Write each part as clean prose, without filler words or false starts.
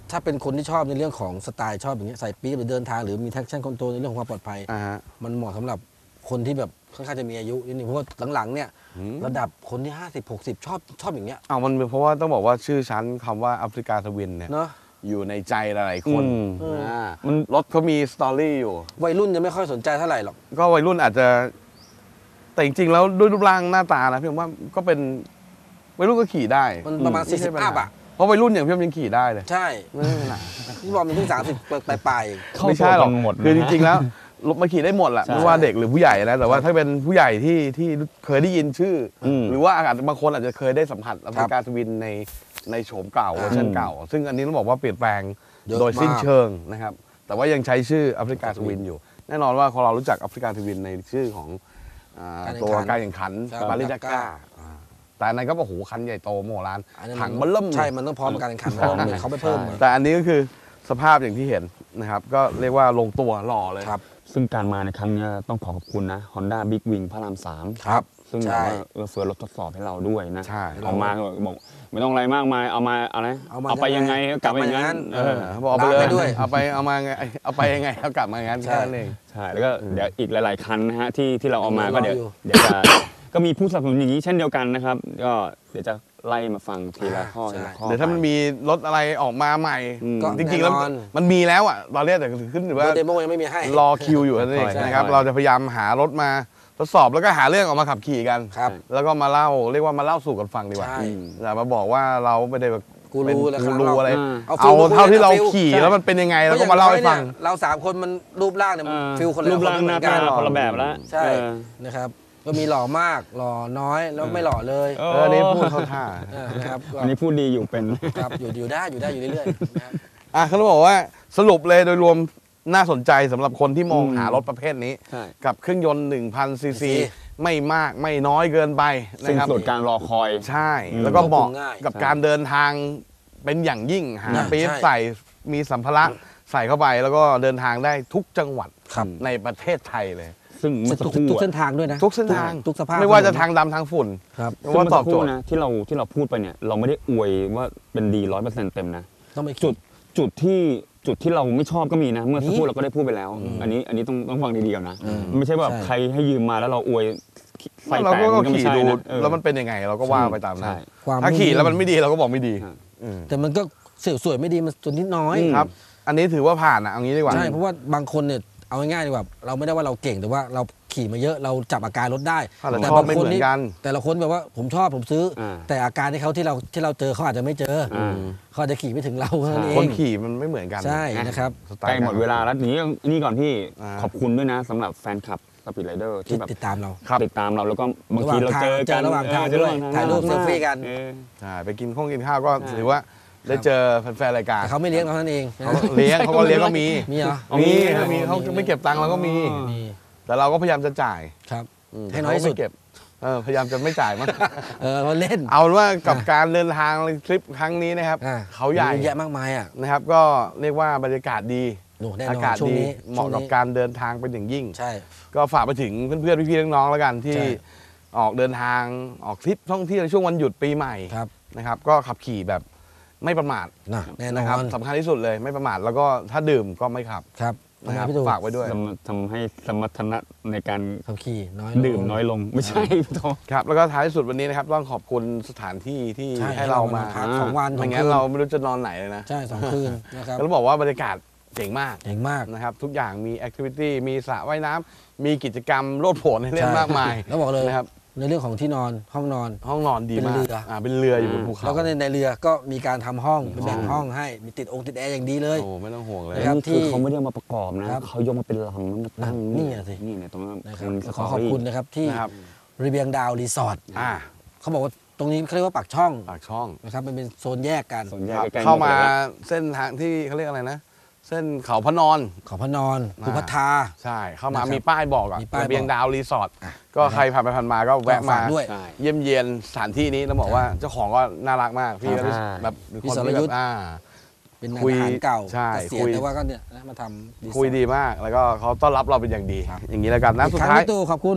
ถ้าเป็นคนที่ชอบในเรื่องของสไตล์ชอบอย่างเงี้ยใส่ปี๊บหรือเดินทางหรือมี traction control ในเรื่องของความปลอดภัยมันเหมาะสำหรับคนที่แบบค่อนข้างจะมีอายุนิดนึงเพราะว่าหลังๆเนี่ยระดับคนที่50-60ชอบอย่างเงี้ยมันเพราะว่าต้องบอกว่าชื่อชั้นคำว่าแอฟริกาทวินเนี่ยอยู่ในใจหลายๆคนมันรถเขามีสตอรี่อยู่วัยรุ่นจะไม่ค่อยสนใจเท่าไหร่หรอกก็วัยรุ่นอาจจะแต่จริงๆแล้วด้วยรูปร่างหน้าตานะพี่ผมว่าก็เป็นวัยรุ่นก็ขี่ได้มันประมาณ40อัพอ่ะเพราะวัยรุ่นอย่างพี่ผมยังขี่ได้เลยใช่ที่บอกมันเพิ่ง30ปลายไม่ใช่หรอกคือจริงๆแล้วรถมาขี่ได้หมดแหละไม่ว่าเด็กหรือผู้ใหญ่นะแต่ว่าถ้าเป็นผู้ใหญ่ที่เคยได้ยินชื่อหรือว่าอาจจะบางคนอาจจะเคยได้สัมผัสแอฟริกาทวินในโฉมเก่าเวอร์ชันเก่าซึ่งอันนี้ต้องบอกว่าเปลี่ยนแปลงโดยสิ้นเชิงนะครับแต่ว่ายังใช้ชื่อแอฟริกาทวินอยู่แน่นอนว่าพอเรารู้จักแอฟริกาทวินในชื่อของตัวการแข่งขันปาริสดักก้าแต่อันนั้นก็โอ้โหคันใหญ่โตโมโหลานถังมันเริ่มใช่มันต้องพร้อมการแข่งขันเขาไปเพิ่มแต่อันนี้ก็คือสภาพอย่างที่เห็นนะครับก็เรียกว่าลงตัวหล่อเลยครับซึ่งการมาในครั้งนี้ต้องขอบคุณนะ Honda Big Wing พระราม3 ครับซึ่งเฟื่อรถทดสอบให้เราด้วยนะใช่เอามาบอกไม่ต้องอะไรมากมายเอามาอะไรเอาไปยังไงกลับมาอย่างนั้นบอกไปเลยเอาไปยังไงเอากลับมาอย่างนั้นแค่นั้นเองใช่แล้วก็เดี๋ยวอีกหลายๆคันนะฮะที่เราเอามาก็เดี๋ยวจะก็มีผู้สนับสนุนอย่างนี้เช่นเดียวกันนะครับก็เดี๋ยวจะไล่มาฟังทีละข้อเดี๋ยวถ้ามันมีรถอะไรออกมาใหม่ก็จริงๆแล้วมันมีแล้วอ่ะตอนนี้แต่ขึ้นหรือว่าเดโมยังไม่มีให้รอคิวอยู่นั่นเองนะครับเราจะพยายามหารถมาทดสอบแล้วก็หาเรื่องออกมาขับขี่กันแล้วก็มาเล่าเรียกว่ามาเล่าสู่กันฟังดีกว่าอย่ามาบอกว่าเราไม่ได้แบบกูรู้อะไรเอาเท่าที่เราขี่แล้วมันเป็นยังไงเราก็มาเล่าให้ฟังเรา3คนมันรูปร่างเนี่ยฟิลคนละรูปร่างหน้าตาคนละแบบแล้วใช่นะครับก็มีหล่อมากหล่อน้อยแล้วไม่หล่อเลยอันนี้พูดเข้าท่านะครับอันนี้พูดดีอยู่เป็นครับอยู่ได้อยู่เรื่อยๆนะครับเขาบอกว่าสรุปเลยโดยรวมน่าสนใจสำหรับคนที่มองหารถประเภทนี้กับเครื่องยนต์ 1,000 ซีซีไม่มากไม่น้อยเกินไปนะครับสุดการรอคอยใช่แล้วก็เหมาะกับการเดินทางเป็นอย่างยิ่งหาปี๊บใส่มีสัมภาระใส่เข้าไปแล้วก็เดินทางได้ทุกจังหวัดในประเทศไทยเลยซึ่งทุกเส้นทางด้วยนะทุกเส้นทางทุกสภาพไม่ว่าจะทางดำทางฝุ่นครับว่าตอบโจทย์นะที่เราพูดไปเนี่ยเราไม่ได้อวยว่าเป็นดี 100% เต็มนะต้องไปจุดที่เราไม่ชอบก็มีนะเมื่อสักครู่เราก็ได้พูดไปแล้วอันนี้ต้องฟังดีๆก่อนนะไม่ใช่แบบใครให้ยืมมาแล้วเราอวยเราก็ขี่ดูแล้วมันเป็นยังไงเราก็ว่าไปตามนั้นถ้าขี่แล้วมันไม่ดีเราก็บอกไม่ดีแต่มันก็สวยไม่ดีมันส่วนนิดน้อยครับอันนี้ถือว่าผ่านเอางี้ดีกว่าใช่เพราะว่าบางคนเนี่ยเอาง่ายๆดีกว่าเราไม่ได้ว่าเราเก่งแต่ว่าเราขี่มาเยอะเราจับอาการรถได้แต่บางคนนี่แต่ละคนแบบว่าผมชอบผมซื้อแต่อาการที่เราเจอเขาอาจจะไม่เจอเขาอาจจะขี่ไม่ถึงเราคนขี่มันไม่เหมือนกันใช่นะครับใกล้หมดเวลาแล้วนี่ก่อนพี่ขอบคุณด้วยนะสำหรับแฟนคลับสปีดไรเดอร์ที่แบบติดตามเราแล้วก็บางทีเราเจอกันระหว่างทางด้วยถ่ายรูปเซลฟี่กันใช่ไปกินข้าวก็ถือว่าได้เจอแฟนๆรายการเขาไม่เลี้ยงเราท่านเองเขาเลี้ยงก็มีเหรอมีเขาไม่เก็บตังค์เราก็มีแต่เราก็พยายามจะจ่ายครับให้น้อยที่สุดเก็บพยายามจะไม่จ่ายมั้งเราเล่นเอาว่ากับการเดินทางทริปครั้งนี้นะครับเขาใหญ่เยอะมากมายนะครับก็เรียกว่าบรรยากาศดีอากาศดีเหมาะกับการเดินทางเป็นอย่างยิ่งใช่ก็ฝากไปถึงเพื่อนๆพี่ๆน้องๆแล้วกันที่ออกเดินทางออกทริปท่องเที่ยวในช่วงวันหยุดปีใหม่นะครับก็ขับขี่แบบไม่ประมาทแน่นอนสำคัญที่สุดเลยไม่ประมาทแล้วก็ถ้าดื่มก็ไม่ขับครับนะครับฝากไว้ด้วยทำให้สมรรถนะในการขับขี่น้อยดื่มน้อยลงไม่ใช่พี่โตครับแล้วก็ท้ายที่สุดวันนี้นะครับต้องขอบคุณสถานที่ที่ให้เรามา 2 วันไม่งั้นเราไม่รู้จะนอนไหนเลยนะใช่2 คืนนะครับแล้วบอกว่าบรรยากาศเจ๋งมากนะครับทุกอย่างมีแอคทิวิตี้มีสระว่ายน้ำมีกิจกรรมโลดโผนให้เล่นมากมายแล้วบอกเลยนะครับในเรื่องของที่นอนห้องนอนดีมากเป็นเรืออยู่บนภูเขาแล้วก็ในเรือก็มีการทำห้องเป็นแบ่งห้องให้มีติดแอร์อย่างดีเลยโอ้ไม่ต้องห่วงเลยนะครับที่เขาไม่ได้มาประกอบนะเขายกมาเป็นลำมาตั้งนี่สินี่เนี่ยตรงนั้นขอบคุณนะครับที่ระเบียงดาวรีสอร์ทเขาบอกว่าตรงนี้เขาเรียกว่าปากช่องนะครับมันเป็นโซนแยกกันเข้ามาเส้นทางที่เขาเรียกอะไรนะเส้นเขาพระนอนภูพัทาใช่เข้ามามีป้ายบอกอ่ะระเบียงดาวรีสอร์ทก็ใครผ่านไปผ่านมาก็แวะมาเยี่ยมเยียนสถานที่นี้แล้วบอกว่าเจ้าของก็น่ารักมากพี่ก็แบบพี่สรยุทธ์เป็นอาหารเก่าเสียแต่ว่าก็เนี่ยมาทำคุยดีมากแล้วก็เขาต้อนรับเราเป็นอย่างดีอย่างนี้แล้วกันนะสุดท้ายขอบคุณ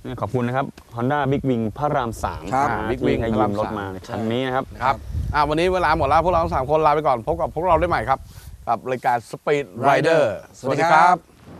ขอบคุณนะครับ Honda Big Wing พระราม3 ครับ Big Wing ให้ยืมรถมาคันนี้นะครับครับวันนี้เวลาหมดแล้วพวกเราทั้ง3คนลาไปก่อนพบกับพวกเราได้ใหม่ครับกับรายการ Speed Rider สวัสดีครับ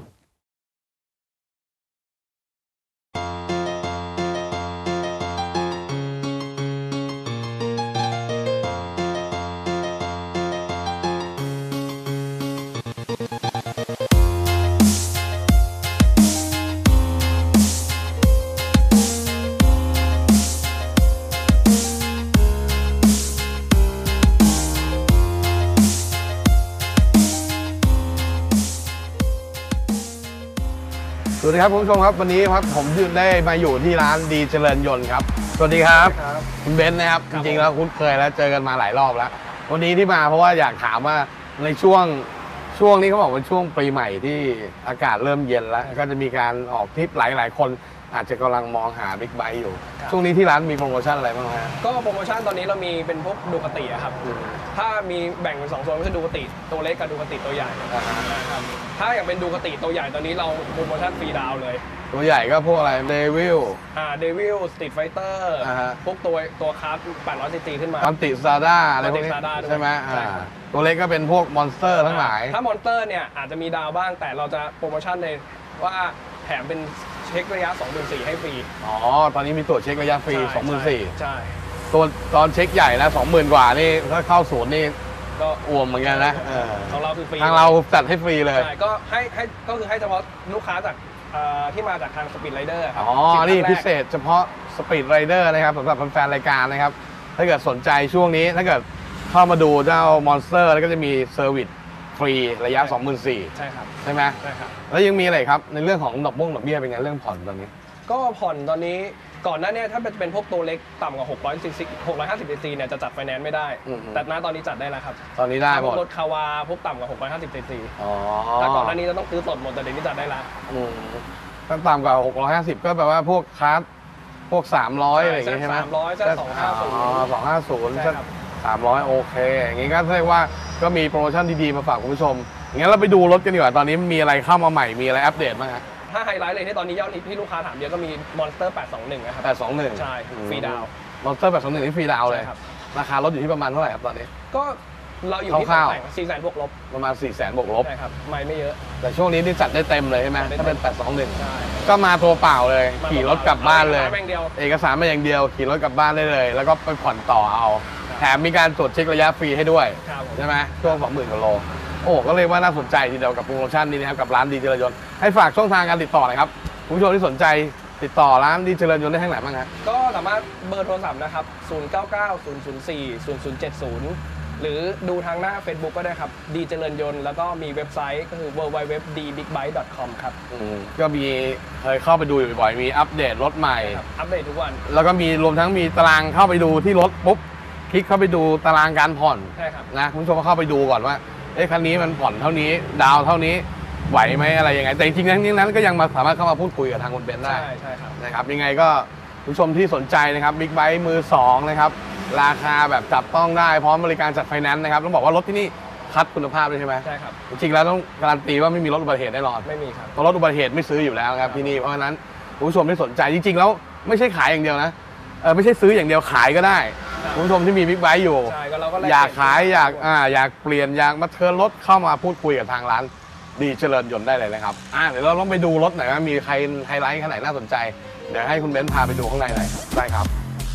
สวัสดีครับคุณผู้ชมครับวันนี้ครับผมได้มาอยู่ที่ร้านดีเจริญยนต์ครับสวัสดีครับคุณเบนซ์นะครับจริงๆแล้วคุ้นเคยแล้วเจอกันมาหลายรอบแล้ววันนี้ที่มาเพราะว่าอยากถามว่าในช่วงนี้เขาบอกว่าช่วงปีใหม่ที่อากาศเริ่มเย็นแล้วก็จะมีการออกทริปหลายคนอาจจะกำลังมองหาบิ๊กไบค์อยู่ช่วงนี้ที่ร้านมีโปรโมชั่นอะไรบ้างฮะก็โปรโมชั่นตอนนี้เรามีเป็นพวกดูคติครับถ้ามีแบ่งเป็น2 โซนก็คือดูคติตัวเล็กกับดูคติตัวใหญ่นะครับถ้าอยากเป็นดูคติตัวใหญ่ตอนนี้เราโปรโมชั่นฟรีดาวเลยตัวใหญ่ก็พวกอะไรเดวิลเดวิลสตรีทไฟเตอร์พวกตัวคาร์ด800 ซีซีขึ้นมาคอนติซาด้าอะไรพวกนี้ใช่ไหมตัวเล็กก็เป็นพวกมอนสเตอร์ทั้งหลายถ้ามอนสเตอร์เนี่ยอาจจะมีดาวบ้างแต่เราจะโปรโมชั่นในว่าแถมเป็นเช็คระยะ 24,000 ให้ฟรีตอนนี้มีตรวจเช็คระยะฟรี 24,000 ใช่ตัวตอนเช็คใหญ่แล้ว 20,000 กว่านี่ถ้าเข้าศูนย์นี่ก็อ่วมเหมือนกันนะของเราคือฟรีทางเราจัดให้ฟรีเลยใช่ก็ก็คือให้เฉพาะลูกค้าจากที่มาจากทางสปีดไรเดอร์ครับนี่พิเศษเฉพาะสปีดไรเดอร์นะครับสำหรับแฟนรายการนะครับถ้าเกิดสนใจช่วงนี้ถ้าเกิดเข้ามาดูเจ้ามอนสเตอร์แล้วก็จะมีเซอร์วิสฟรีระยะ 24,000 ใช่ครับใช่ไหมใช่ครับแล้วยังมีอะไรครับในเรื่องของดอกเบี้ยเป็นไงเรื่องผ่อนตอนนี้ก็ผ่อนตอนนี้ก่อนหน้านี้ถ้าเป็นพวกตัวเล็กต่ำกว่า600 ซีซี650 ซีซีเนี่ยจะจัดไฟแนนซ์ไม่ได้แต่ณตอนนี้จัดได้แล้วครับตอนนี้ได้หมดรถคาวาพวกต่ำกว่า650 ซีซีแต่ก่อนหน้านี้จะต้องซื้อสดหมดแต่เดี๋ยวนี้จัดได้แล้วตั้งต่ำกว่า650ก็แปลว่าพวกคาร์ดพวก300อะไรอย่างงี้ใช่ไหม 300 250 300โอเคอย่างงี้ก็เรียกว่าก็มีโปรโมชั่นดีๆมาฝากคุณผู้ชมงั้นเราไปดูรถกันดีกว่าตอนนี้มีอะไรเข้ามาใหม่มีอะไรอัปเดตบ้างฮะถ้าไฮไลท์เลยที่ตอนนี้ยอดที่ลูกค้าถามเยอะก็มี Monster 821นะครับ 821 ใช่ฟรีดาว Monster 821นี่ฟรีดาวเลยราคารถอยู่ที่ประมาณเท่าไหร่ครับตอนนี้ก็เราอยู่ที่400,000 บวกลบประมาณ400,000 บวกลบใช่ครับไม่เยอะแต่ช่วงนี้นี่จัดได้เต็มเลยใช่ไหมถ้าเป็น821ก็มาตัวเปล่าเลยขี่รถกลับบ้านเลยเอกสารมาอย่างเดียวขี่รถกลับบ้านได้เลยแล้วก็ไปผ่อนต่อเอาแถมมีการตรวจเช็คระยะฟรีให้ด้วยใช่ไหมช่วง 20,000 กว่าโลก็เรียกว่าน่าสนใจทีเดียวกับโปรโมชั่นนี้นะครับกับร้านดีเจริญยนต์ให้ฝากช่องทางการติดต่อหน่อยครับคุณผู้ชมที่สนใจติดต่อร้านดีเจริญยนต์ได้ทางไหนบ้างครับก็สามารถเบอร์โทรศัพท์นะครับ0990040070 หรือดูทางหน้า Facebook ก็ได้ครับดีเจริญยนต์แล้วก็มีเว็บไซต์ก็คือ www.dbigbike.com ครับก็มีเคยเข้าไปดูอยู่บ่อยๆมีอัปเดตรถใหม่อัปเดตทุกวันแล้วก็มีรวมทั้งมีตารางเข้าไปดูที่รถปุ๊บคลิกเข้าไปดูตารางการผ่อนใช่ครับนะคุณผู้ชมก็เข้าไปดูก่อนว่าคันนี้มันผ่อนเท่านี้ดาวเท่านี้ไหวไหมอะไรยังไงแต่จริงๆทั้งนี้นั้นก็ยังสามารถเข้ามาพูดคุยกับทางคุณเบนได้ใช่ครับนะครับยังไงก็ผู้ชมที่สนใจนะครับบิ๊กไบค์มือ2นะครับราคาแบบจับต้องได้พร้อมบริการจัดไฟแนนซ์นะครับต้องบอกว่ารถที่นี่คัดคุณภาพด้วยใช่ไหมใช่ครับจริงๆแล้วต้องการันตีว่าไม่มีรถอุบัติเหตุแน่นอนไม่มีครับเพราะรถอุบัติเหตุไม่ซื้ออยู่แล้วครับที่นี่เพราะฉะนั้นผู้ชมที่สนใจจริงๆแล้วไม่ใช่ขายอย่างเดียวนะไม่ใช่ซื้ออย่างเดียวขายก็ได้คุณผู้ชมที่มีบิ๊กไบค์อยู่อยากขายอยากเปลี่ยนอยากมาเทิร์นรถเข้ามาพูดคุยกับทางร้านดีเจริญยนต์ได้เลยนะครับเดี๋ยวเราต้องไปดูรถหน่อยว่ามีใครไฮไลท์ขนาดไหนน่าสนใจเดี๋ยวให้คุณเบนซ์พาไปดูข้างในหน่อยได้ครับ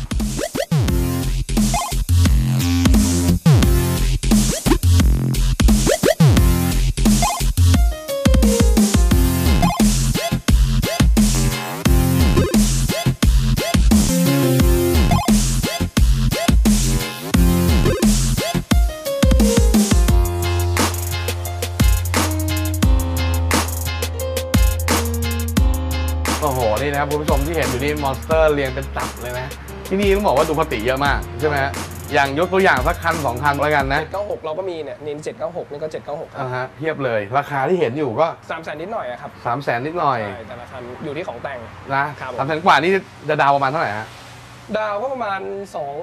นี่นะครับคุณผู้ชมที่เห็นอยู่นี่มอนสเตอร์เรียงเป็นตับเลยนะที่นี่ต้องบอกว่าดูคติเยอะมากใช่ไหมฮะอย่างยกตัวอย่างสักคัน2 คันแล้วกันนะ 796เราก็มีเนี่ยนี่796นี่ก็796 ฮะเทียบเลยราคาที่เห็นอยู่ก็ 300,000นิดหน่อยครับ 300,000นิดหน่อยใช่แต่ละคันอยู่ที่ของแต่งนะ300,000 กว่านี่จะดาวประมาณเท่าไหร่ฮะดาวก็ประมาณ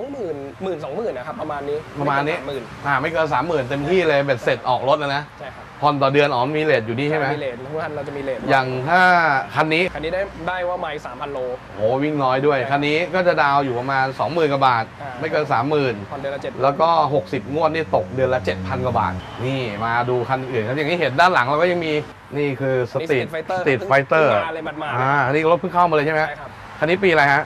20,000 นะครับประมาณนี้ไม่เกิน 30,000เต็มที่เลยเบ็ดเสร็จออกรถแล้วนะใช่ครับผ่อนต่อเดือนอ๋อมีเรทอยู่นี่ใช่ไหมมีเลททุกคันเราจะมีเลทอย่างถ้าคันนี้คันนี้ได้ว่าไมล์3,000 โลโอ้วิ่งน้อยด้วย คันนี้ก็จะดาวอยู่ประมาณ 20,000 กว่าบาท ไม่เกิน 30,000 ผ่อนเดือนละ7 แล้วก็ 60 งวดนี่ตกเดือนละ 7,000 กว่าบาท นี่มาดูคันอื่นครับอย่างที่เห็นด้านหลังเราก็ยังมีนี่คือสตรีทไฟเตอร์มาเลยมาอันนี้รถเพิ่งเข้ามาเลยใช่ไหมใช่ครับคันนี้ปีอะไรฮะ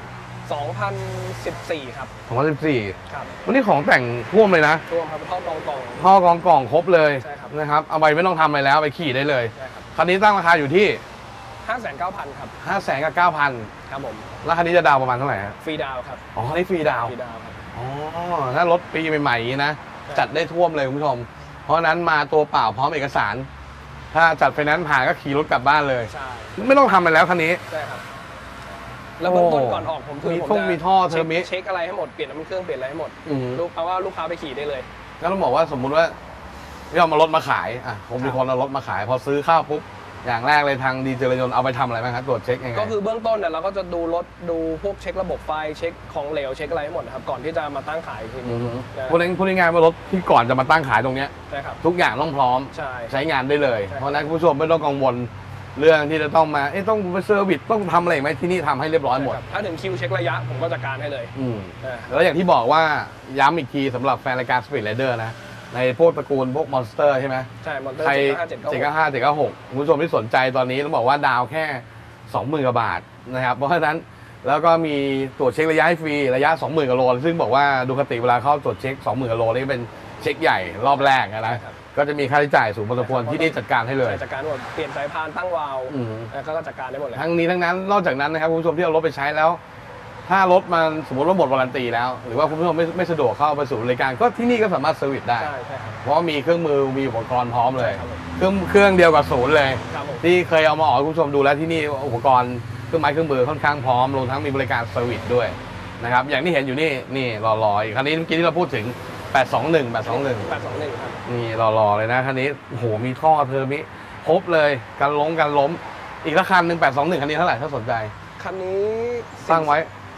2014 ครับ 2014 ครับวันนี้ของแต่งท่วมเลยนะรวมครับท่อกองท่อกล่องครบเลยใช่ครับนะครับเอาไปไม่ต้องทำอะไรแล้วไปขี่ได้เลยใช่ครับคันนี้ตั้งราคาอยู่ที่ 5,900,000 ครับ 500,000 กับ 9,000 ครับผมแล้วคันนี้จะดาวประมาณเท่าไหร่ฮะฟรีดาวครับอ๋อคันนี้ฟรีดาวฟรีดาวครับอ๋อถ้ารถปีใหม่ๆอย่างนี้นะ จัดได้ท่วมเลยคุณผู้ชม เพราะฉะนั้นมาตัวเปล่าพร้อมเอกสาร ถ้าจัดไฟแนนซ์ผ่านก็ขี่รถกลับบ้านเลยใช่ไม่ต้องทำอะไรแล้วคันนี้ใช่ครับแล้วเบื้องต้นก่อนออกผมคือมีผมท่อจะมีท่อเทอร์มิเช็คอะไรให้หมดเปลี่ยนน้ำมันเครื่องเปลี่ยนอะไรให้หมดอืมลูกเอาว่าลูกค้าไปขี่ได้เลยก็ต้องบอกว่าสมมุติว่าพี่เอามารถมาขายอ่ะผมมีคนเอารถมาขาย พอซื้อข้าวปุ๊บอย่างแรกเลยทางดีเจริญยนต์เอาไปทำอะไรบ้างครับตรวจเช็คยังไงก็คือเบื้องต้นเนี่ยเราก็จะดูรถดูพวกเช็คระบบไฟเช็คของเหลวเช็คอะไรให้หมดนะครับก่อนที่จะมาตั้งขายอีกทีนึงนะพูดง่ายๆว่ารถที่ก่อนจะมาตั้งขายตรงเนี้ยใช่ครับทุกอย่างต้องพร้อมใช่ใช้งานได้เลยใช่เพราะฉะนั้นคุณผู้ชมไม่ต้องกังวลเรื่องที่จะต้องมาต้องไปเซอร์วิสต้องทำอะไรอีกไหมที่นี่ทำให้เรียบร้อยหมดใช่ครับถ้าถึงคิวเช็คระยะผมก็จัดการให้เลยอืมนะแล้วอย่างที่บอกว่าย้ำอีกทีสำหรับแฟนรายการ Speed Rider นะ ในพวกตระกูลพวกมอนสเตอร์ใช่ไหมใช่มอเตอร์ใคร 795 795 คุณผู้ชมที่สนใจตอนนี้ต้องบอกว่าดาวแค่ 20,000 กว่าบาทนะครับ เพราะฉะนั้นแล้วก็มีตรวจเช็คระยะให้ฟรีระยะ 20,000 กว่าโล ซึ่งบอกว่าดูคติเวลาเข้าตรวจเช็ค 20,000 กว่าโลนี่เป็นเช็คใหญ่รอบแรกนะก็จะมีค่าใช้จ่ายสูงพอสมควรที่นี่จัดการให้เลยจัดการหมดเปลี่ยนสายพานตั้งวาล์วอืมแล้วก็จัดการได้หมดเลยทั้งนี้ทั้งนั้นนอกจากนั้นนะครับคุณผู้ชมที่เอารถไปใช้แล้ว ถ้ารถมันสมมติว่าหมดวารันตีแล้ว หรือว่าคุณผู้ชมไม่สะดวกเข้าไปสู่บริการก็ที่นี่ก็สามารถเซอร์วิสได้ใช่ครับเพราะว่ามีเครื่องมือมีอุปกรณ์พร้อมเลยใช่ครับผมเครื่องเดียวกับศูนย์เลยครับผมที่เคยเอามาออกให้คุณผู้ชมดูแล้วที่นี่อุปกรณ์เครื่องไม้เครื่องมือค่อนข้างพร้อมรวมทั้งมีบริการเซอร์วิสด้วยนะครับอย่างที่เห็นอยู่นี่รอๆคันนี้เมื่อกี้ที่เราพูดถึง 821 821 ครับนี่รอเลยนะคันนี้โอ้โหมีท่อเทอร์มิครบเลยกันล้มอีกละคันหนึ่ง821คันนี้เท่าไหร่ถ้าสนใจคันนี้ตั้งไว้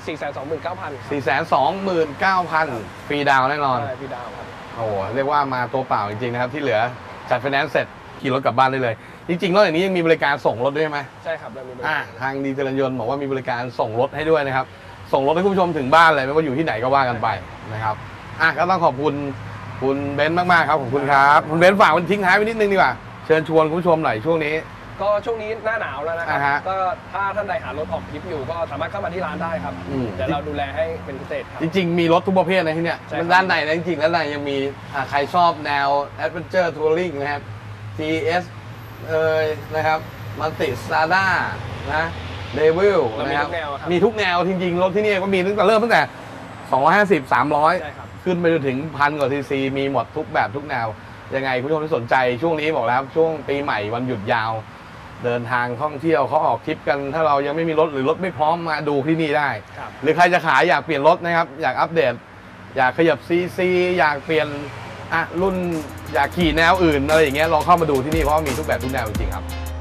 429,000 429,900 ฟรีดาวน์แน่นอนใช่พี่ดาวครับโอ้โหเรียกว่ามาตัวเปล่าจริงๆนะครับที่เหลือจัดไฟแนนซ์เสร็จขี่รถกลับบ้านได้เลย จริงๆนอกจากนี้ยังมีบริการส่งรถด้วยไหมใช่ครับเรามีบริการทางดีเจริญยนต์บอกว่ามีบริการส่งรถให้ด้วยนะครับส่งรถให้คุณผู้ชมถึงบ้านเลยไม่ว่าอยู่ที่ไหนก็ว่ากันไปนะครับก็ต้องขอบคุณคุณเบนซ์มากๆครับขอบคุณครับคุณเบนซ์ฝากมันทิ้งท้ายไว้นิดนึงดีกว่าเชิญชวนคุณผู้ชมหน่อยช่วงนี้ก็ช่วงนี้หน้าหนาวแล้วนะครัอ่าฮะก็ถ้าท่านใดหารถออกทริปอยู่ก็สามารถเข้ามาที่ร้านได้ครับอืมเดี๋ยวเราดูแลให้เป็นพิเศษครับจริงๆมีรถทุกประเภทนะที่เนี่ยใช่ครับมันด้านในนะจริงๆแล้วในยังมีใครชอบแนว Adventure Touring นะครับ GS นะครับมันติสตาร์ด้านะเดวิลเรามีนะครับทุกแนวครับมีทุกแนวจริงๆรถที่นี่ก็มีตั้งแต่เริ่มตั้งแต่ 250 300 ใช่ครับขึ้นไปจนถึง1,000 กว่าซีซีมีหมดทุกแบบทุกแนว ยังไงคุณผู้ชมที่สนใจช่วงนี้บอกแล้วครับช่วงปีใหม่วันหยุดยาว เดินทางท่องเที่ยวเขาออกทริปกัน ถ้าเรายังไม่มีรถหรือรถไม่พร้อมมาดูที่นี่ได้ครับหรือใครจะขายอยากเปลี่ยนรถนะครับ อยากอัปเดต อยากขยับซีซีอยากเปลี่ยนรุ่นอยากขี่แนวอื่นอะไรอย่างเงี้ยลองเข้ามาดูที่นี่เพราะว่ามีทุกแบบทุกแนวจริงๆครับ